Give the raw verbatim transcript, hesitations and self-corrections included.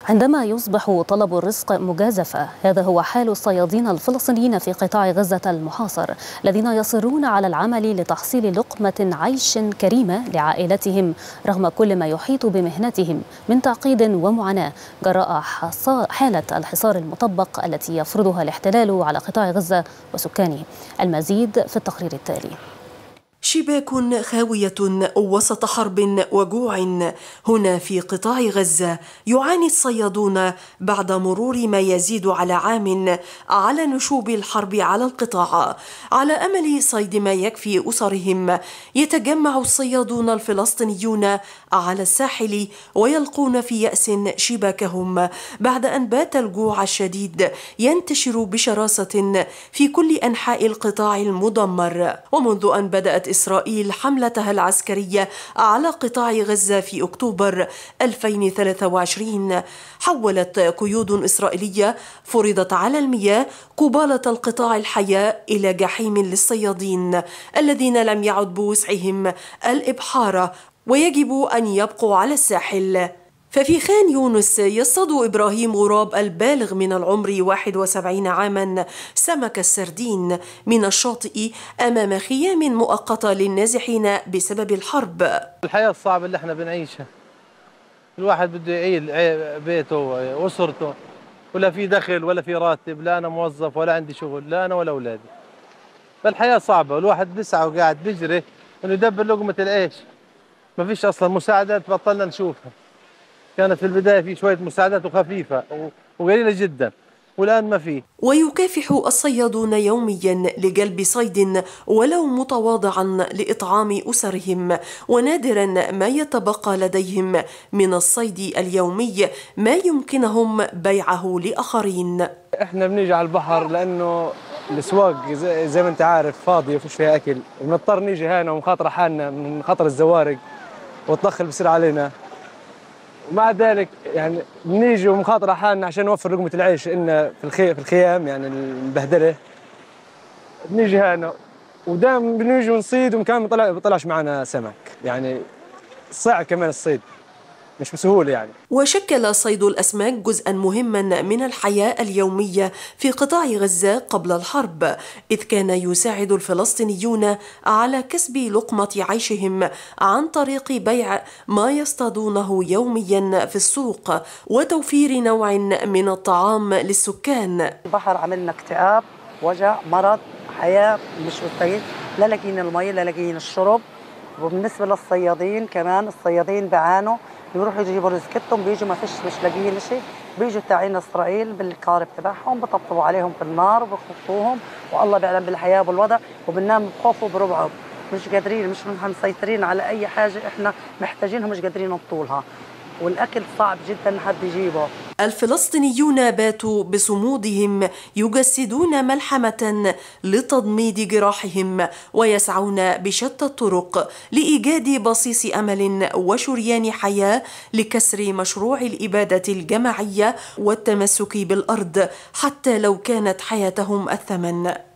عندما يصبح طلب الرزق مجازفة، هذا هو حال الصيادين الفلسطينيين في قطاع غزة المحاصر الذين يصرون على العمل لتحصيل لقمة عيش كريمة لعائلتهم رغم كل ما يحيط بمهنتهم من تعقيد ومعاناة جراء حالة الحصار المطبق التي يفرضها الاحتلال على قطاع غزة وسكانه. المزيد في التقرير التالي. شباك خاوية وسط حرب وجوع هنا في قطاع غزة. يعاني الصيادون بعد مرور ما يزيد على عام على نشوب الحرب على القطاع. على أمل صيد ما يكفي أسرهم يتجمع الصيادون الفلسطينيون على الساحل ويلقون في يأس شباكهم بعد أن بات الجوع الشديد ينتشر بشراسة في كل أنحاء القطاع المدمر. ومنذ أن بدأت إسرائيل حملتها العسكرية على قطاع غزة في أكتوبر ألفين وثلاثة وعشرين، حولت قيود إسرائيلية فرضت على المياه قبالة القطاع الحياة إلى جحيم للصيادين الذين لم يعد بوسعهم الإبحار ويجب أن يبقوا على الساحل. ففي خان يونس يصطاد إبراهيم غراب البالغ من العمر واحد وسبعين عاما سمك السردين من الشاطئ أمام خيام مؤقتة للنازحين بسبب الحرب. الحياة الصعبة اللي احنا بنعيشها، الواحد بده يعيل بيته وأسرته، ولا في دخل ولا في راتب، لا أنا موظف ولا عندي شغل، لا أنا ولا أولادي. فالحياة صعبة والواحد بيسعى وقاعد بيجري إنه يدبر لقمة العيش. ما فيش أصلا مساعدات بطلنا نشوفها. كانت في البداية في شوية مساعدات وخفيفة وقليلة جدا، والآن ما في. ويكافح الصيادون يوميا لجلب صيد ولو متواضعا لإطعام أسرهم، ونادرا ما يتبقى لديهم من الصيد اليومي ما يمكنهم بيعه لآخرين. احنا بنيجي على البحر لأنه الأسواق زي, زي ما انت عارف فاضية وفيش فيها أكل، بنضطر نيجي هنا ومخاطرة حالنا من خطر الزوارق والطخ بصير علينا. ومع ذلك يعني بنيجي ومخاطرة حالنا عشان نوفر لقمة العيش إلنا في الخي في الخيام يعني المبهدلة. بنيجي هنا ودائما بنيجي ونصيد وكمان ما بيطلع بيطلعش معنا سمك، يعني صعب كمان الصيد مش بسهولة يعني. وشكل صيد الأسماك جزءا مهما من الحياة اليومية في قطاع غزة قبل الحرب، إذ كان يساعد الفلسطينيون على كسب لقمة عيشهم عن طريق بيع ما يصطادونه يوميا في السوق وتوفير نوع من الطعام للسكان. البحر عملنا اكتئاب، وجع، مرض، حياة مش مستقيم، لا لاقيين المي لا لاقيين الشرب. وبالنسبة للصيادين كمان الصيادين بيعانوا، بيروحوا يجيبوا رزقتهم بيجوا ما فيش مش لاقيين شيء، بيجوا تاعين اسرائيل بالقارب تبعهم بطبطبوا عليهم بالنار وبخطوهم، والله بيعلم بالحياه والوضع، وبننام بخوف وبربع، مش قادرين مش مسيطرين على اي حاجه احنا محتاجينها مش قادرين نطولها، والأكل صعب جدا حد يجيبه. الفلسطينيون باتوا بصمودهم يجسدون ملحمة لتضميد جراحهم ويسعون بشتى الطرق لإيجاد بصيص أمل وشريان حياة لكسر مشروع الإبادة الجماعية والتمسك بالأرض حتى لو كانت حياتهم الثمن.